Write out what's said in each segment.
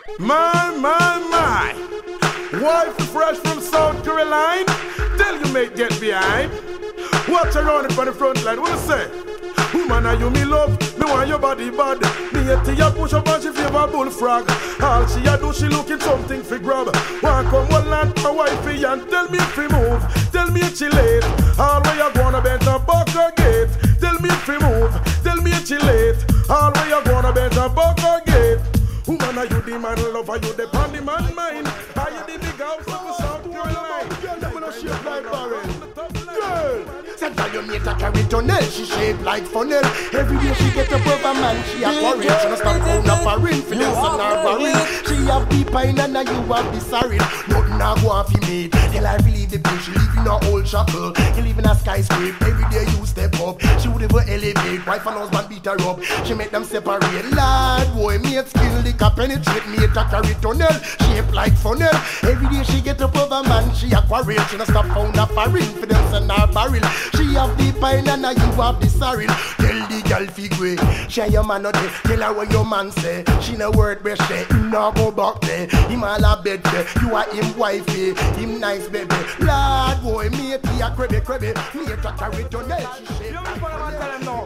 My. Wife fresh from South Carolina. Tell you mate get behind. Watch around it for the front line. What you say? Woman, are you me love? Me want your body bad. Me a tea a push up and she favor bullfrog. All she a do, she looking something fi grab. Want come one land for wifey and tell me if we move. Tell me if she late. All where you gonna bend and buck her gate. Tell me if we move. Tell me if she late. All where you gonna bend and buck her gate. Woman, are you the man love? Are you the pan the man mind? Are you the big house of the South Carolina? Girl, them gonna shape like barrel. Girl, said girl you mate a carry tunnel. She shape like funnel. Every day she get up over man. She a quarry. She no stop round up her ring. For them son her barrel. She have the pine and now you have the sorry. Nothing a go on fi me. Tell her believe the bitch. She live in a old chapel. She live in a skyscraper. Every day you step up. She would ever elevate. Wife and husband beat her up. She make them separate. Lord boy, mate skill the cap penetrate. Mate a carry tunnel. Shape like funnel. Every day she get up over man. She a quarry. She no stop found up her ring. For them son her barrel. She have the pine and now you have the sorry. Tell the girl figure. Share your man not there. Tell her what your man say. She no word best say. Him no go back there. Him all a bed there. You are him wifey. Him nice baby. Lord boy, me a crabby. Me a carry tunnel. She shape like funnel.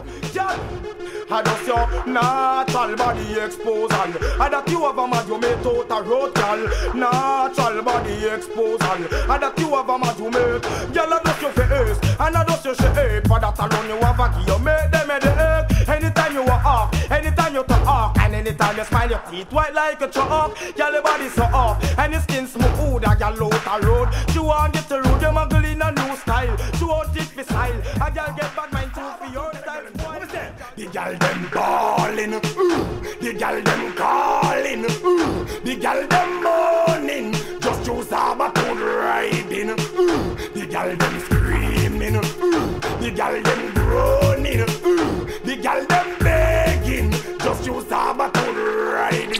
I just your natural body exposal. I that you have a mad you make out a road girl. Natural body exposal. I that you have a mad you make. Girl I just your face and I just your shape. For that alone you have a key. You make them at the egg. Anytime you walk off, anytime you talk, and anytime you smile your teeth white like a chalk. Girl your body so off and your skin smooth. A girl out a road. She want get the road. You muggle in a new style. She want it for style. A girl get bad mind too for your style. The girl them ballin', the girl them callin', the girl them moaning, just choose a tune riding. The girl them screaming, the girl them groaning, the girl them begging, just choose a tune riding.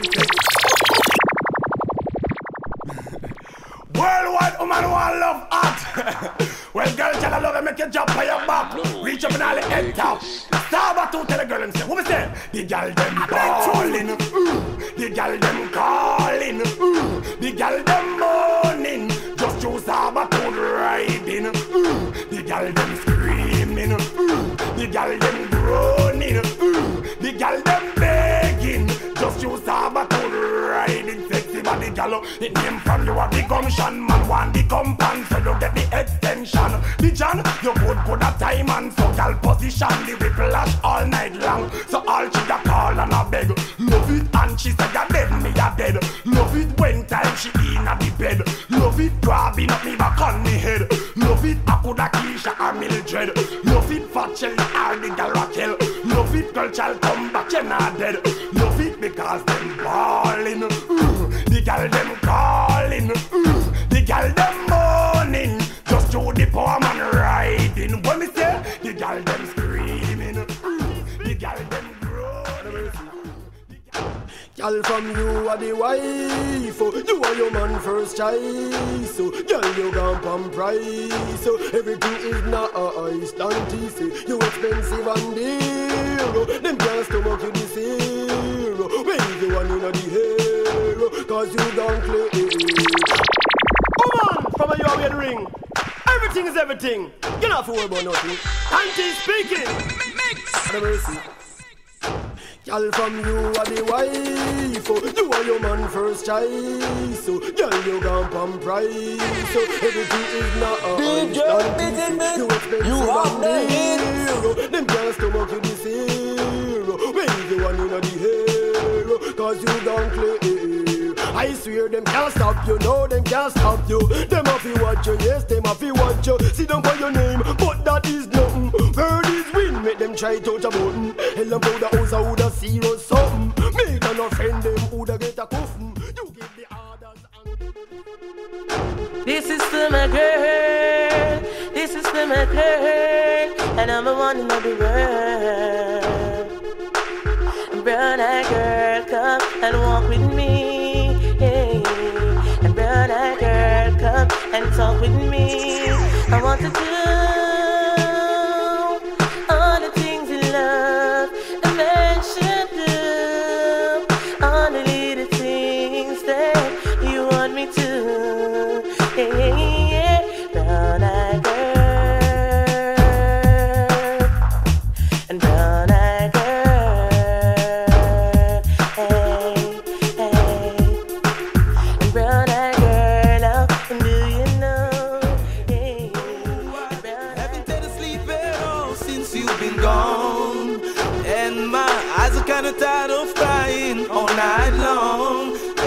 Worldwide woman who love art. Well, girl, Callaloo, make you jump on your back. Reach up and all the head top. Start to tell the girl and say, what we say? The girl them ballin', the girl them calling, the girl them moaning, just choose a tune riding. The girl them screaming, the girl them groaning, the girl them begging, just choose a tune riding. Sexy body girl, it name from you a the gumption man, want the compound, so you get the extension. The John, you could a time and so girl position the whiplash all night long. So all she a call and a beg, love it and she said a dead me a dead. Love it when time she in a the bed. Love it grabbing up me back on me head. Love it I coulda Keisha or Mildred. Love it for Shelly or the girl Raquel. Love it girl child come back you not dead. Love it because them ballin', the girl them calling, the girl them moaning, just to the power man riding. When me say the girl them screaming, the girl them groaning. Girl from you are the wife, you are your man first choice. So girl you gone pump price, so everything is nice. Don't tease you expensive and dear. Them can't stomach you this hero. When you one in the hero, cause you don't play. Come on, from a you are the ring. Everything is everything. You not fool about nothing. Auntie speaking. Have mercy. Girl from you are the wife, you are your man first choice. So girl you gone pump price, so everything is not Djpetifit, you expensive and hero. Them can't stomach you this hero. When you one in the hero, cause you don't play. I swear them can't stop you, no them can't stop you. Them have to watch you, yes them have to watch you. See them for your name, but that is nothing. Birdies win, make them try touch a button. Hell them powder house, I woulda zero something. Make an offend them, woulda get a cuffin'. You give the orders and... This is for my girl, this is for my girl, and I'm the one in the world. Brown-eyed girl, come and walk with me. Hey, and brown-eyed girl, come and talk with me. I want to do all the things in love a man should do. All the little things tired of crying all night long.